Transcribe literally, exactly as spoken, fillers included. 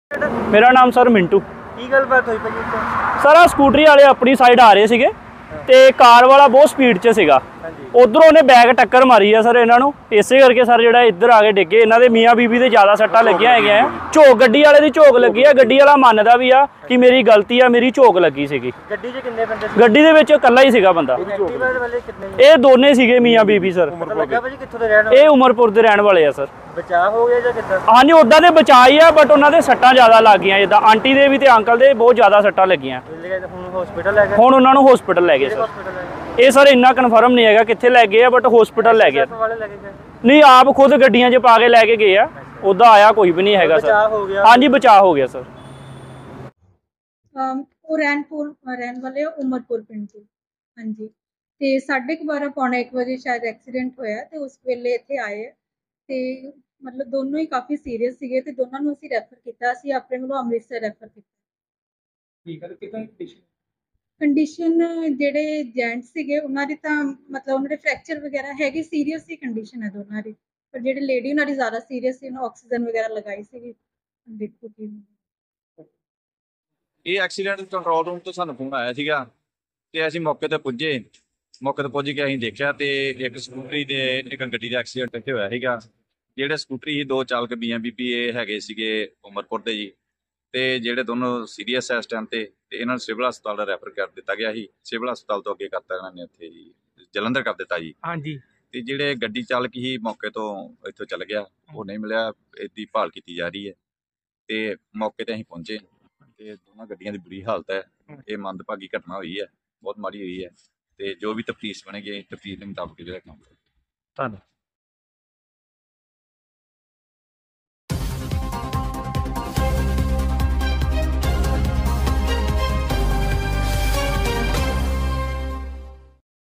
मेरा नाम सर मिंटू। की गलबात हुई भाजी ਇੱਥੇ? सर आ स्कूटरी वाले अपनी साइड आ रहे ਸੀਗੇ ਤੇ ਕਾਰ ਵਾਲਾ ਬਹੁਤ ਸਪੀਡ 'ਚ ਸੀਗਾ। ਉਧਰੋਂ ਉਹਨੇ ਬੈਗ ਟੱਕਰ ਮਾਰੀ ਆ ਸਰ ਇਹਨਾਂ ਨੂੰ, ਇਸੇ ਕਰਕੇ ਸਰ ਜਿਹੜਾ ਇੱਧਰ ਆ ਕੇ ਡਿੱਗੇ। ਇਹਨਾਂ ਦੇ ਮੀਆਂ ਬੀਬੀ ਦੇ ਜ਼ਿਆਦਾ ਸੱਟਾਂ ਲੱਗੀਆਂ ਹੈਗੀਆਂ ਆ। ਝੋਕ ਗੱਡੀ ਵਾਲੇ ਦੀ ਝੋਕ ਲੱਗੀ ਆ, ਗੱਡੀ ਵਾਲਾ ਮੰਨਦਾ ਵੀ ਆ ਕਿ ਮੇਰੀ ਗਲਤੀ ਆ, ਮੇਰੀ ਝੋਕ ਲੱਗੀ ਸੀਗੀ। ਗੱਡੀ 'ਚ ਕਿੰਨੇ ਬੰਦੇ ਸੀ? ਗੱਡੀ ਦੇ ਵਿੱਚ ਇਕੱਲਾ ਹੀ ਸੀਗਾ ਬੰਦਾ। ਐਕਟਿਵਾ ਵਾਲੇ ਕਿੰਨੇ? ਇਹ ਦੋਨੇ ਸੀਗੇ ਮੀਆਂ ਬੀਬੀ ਸਰ। ਪਤਾ ਲੱਗਾ ਭਾਜੀ ਕਿੱਥੋਂ ਦੇ ਰਹਿਣ ਵਾਲੇ? ਇਹ ਉਮਰਪੁਰ ਦੇ ਰਹਿਣ ਵਾਲੇ ਆ ਸਰ। ਬਚਾਅ ਹੋ ਗਿਆ ਜਾਂ ਕਿੱਦਾਂ? ਹਾਂਜੀ ਉੱਦਾਂ ਦੇ ਬਚਾਈ ਆ, ਬਟ ਉਹਨਾਂ ਦੇ ਸੱਟਾਂ ਜ਼ਿਆਦਾ ਲੱਗ ਗਈਆਂ। ਜਿੱਦਾਂ ਆਂਟੀ ਦੇ ਵੀ ਤੇ ਅੰਕਲ ਦੇ ਬਹੁਤ ਜ਼ਿਆਦਾ ਸੱਟਾਂ ਲੱਗੀਆਂ। ਹੁਣ ਹਸਪੀਟਲ ਲੈ ਗਏ? ਹੁਣ ਉਹਨਾਂ ਨੂੰ ਹਸਪੀਟਲ ਲੈ ਗਏ ਸਰ। ਇਹ ਸਰ ਇੰਨਾ ਕਨਫਰਮ ਨਹੀਂ ਹੈਗਾ ਕਿੱਥੇ ਲੈ ਗਏ ਆ, ਬਟ ਹਸਪੀਟਲ ਲੈ ਗਏ। ਨਹੀਂ ਆਪ ਖੁਦ ਗੱਡੀਆਂ 'ਚ ਪਾ ਕੇ ਲੈ ਕੇ ਗਏ ਆ, ਉੱਦਾਂ ਆਇਆ ਕੋਈ ਵੀ ਨਹੀਂ ਹੈਗਾ ਸਰ। ਹਾਂਜੀ ਬਚਾਅ ਹੋ ਗਿਆ ਸਰ। ਉਹ ਰੈਨਪੁਰ ਰਹਿਣ ਵਾਲੇ ਉਮਰਪੁਰ ਪਿੰਡ ਤੋਂ। ਹਾਂਜੀ ਤੇ ਸਾਢੇ ਕੁ ਬਾਰਾਂ ਪੌਣਾ ਇੱਕ ਵਜੇ ਸ਼ਾਇਦ ਐਕਸੀਡੈਂਟ ਹੋਇਆ ਤੇ ਉਸ ਵੇਲੇ ਇੱਥੇ ਆਏ ਤੇ ਮਤਲਬ ਦੋਨੋਂ ਹੀ ਕਾਫੀ ਸੀਰੀਅਸ ਸੀਗੇ ਤੇ ਦੋਨਾਂ ਨੂੰ ਅਸੀਂ ਰੈਫਰ ਕੀਤਾ। ਅਸੀਂ ਆਪਣੇ ਵੱਲੋਂ ਅੰਮ੍ਰਿਤਸਰ ਰੈਫਰ ਕੀਤਾ। ਠੀਕ ਹੈ, ਕਿਦਾਂ ਕੰਡੀਸ਼ਨ? ਕੰਡੀਸ਼ਨ ਜਿਹੜੇ ਜੈਂਟਸ ਸੀਗੇ ਉਹਨਾਂ ਦੀ ਤਾਂ ਮਤਲਬ ਉਹਨਾਂ ਦੇ ਫ੍ਰੈਕਚਰ ਵਗੈਰਾ ਹੈਗੀ, ਸੀਰੀਅਸ ਹੀ ਕੰਡੀਸ਼ਨ ਹੈ ਦੋਨਾਂ ਦੀ। ਪਰ ਜਿਹੜੇ ਲੇਡੀ ਉਹਨਾਂ ਦੀ ਜ਼ਿਆਦਾ ਸੀਰੀਅਸ ਸੀ, ਉਹਨਾਂ ਆਕਸੀਜਨ ਵਗੈਰਾ ਲਗਾਈ ਸੀਗੀ। ਦੇਖੋ ਕੀ ਇਹ ਐਕਸੀਡੈਂਟ ਕੰਟਰੋਲ ਰੂਮ ਤੋਂ ਸਾਨੂੰ ਫੋਨ ਆਇਆ ਸੀਗਾ ਤੇ ਅਸੀਂ ਮੌਕੇ ਤੇ ਪੁੱਜੇ। ਮੌਕੇ ਤੇ ਪੁੱਜ ਕੇ ਅਸੀਂ ਦੇਖਿਆ ਤੇ ਇੱਕ ਸਕੂਟਰੀ ਦੇ ਇੱਕ ਗੱਡੀ ਦਾ ਐਕਸੀਡੈਂਟ ਇੱਥੇ ਹੋਇਆ ਸੀਗਾ। ਜਿਹੜੇ ਸਕੂਟਰੀ ਸੀ ਦੋ ਚਾਲਕ ਬੀਆਂ ਬੀਬੀ ਇਹ ਹੈਗੇ ਸੀਗੇ ਉਮਰਪੁਰ ਦੇ ਜੀ, ਤੇ ਜਿਹੜੇ ਦੋਨੋਂ ਸੀਰੀਅਸ ਇਸ ਟਾਈਮ ਤੇ ਤੇ ਇਹਨਾਂ ਨੂੰ ਸਿਵਲ ਹਸਪਤਾਲ ਦਾ ਰੈਫਰ ਕਰ ਦਿੱਤਾ ਗਿਆ ਸੀ। ਸਿਵਲ ਹਸਪਤਾਲ ਤੋਂ ਅੱਗੇ ਕਰਤਾ ਇਹਨਾਂ ਨੇ ਉੱਥੇ ਜੀ ਜਲੰਧਰ ਕਰ ਦਿੱਤਾ ਜੀ। ਹਾਂਜੀ ਤੇ ਜਿਹੜੇ ਗੱਡੀ ਚਾਲਕ ਸੀ ਮੌਕੇ ਤੋਂ ਇੱਥੋਂ ਚੱਲ ਗਿਆ, ਉਹ ਨਹੀਂ ਮਿਲਿਆ। ਇਹਦੀ ਭਾਲ ਕੀਤੀ ਜਾ ਰਹੀ ਹੈ ਤੇ ਮੌਕੇ ਤੇ ਅਸੀਂ ਪਹੁੰਚੇ ਤੇ ਦੋਨਾਂ ਗੱਡੀਆਂ ਦੀ ਬੁਰੀ ਹਾਲਤ ਹੈ। ਇਹ ਮੰਦਭਾਗੀ ਘਟਨਾ ਹੋਈ ਹੈ, ਬਹੁਤ ਮਾੜੀ ਹੋਈ ਹੈ ਤੇ ਜੋ ਵੀ ਤਫਤੀਸ਼ ਬਣੇਗੀ ਤਫਤੀਸ਼ ਦੇ ਮੁਤਾਬਕ ਜਿਹੜਾ ਕੰਮ। ਧੰਨਵਾਦ।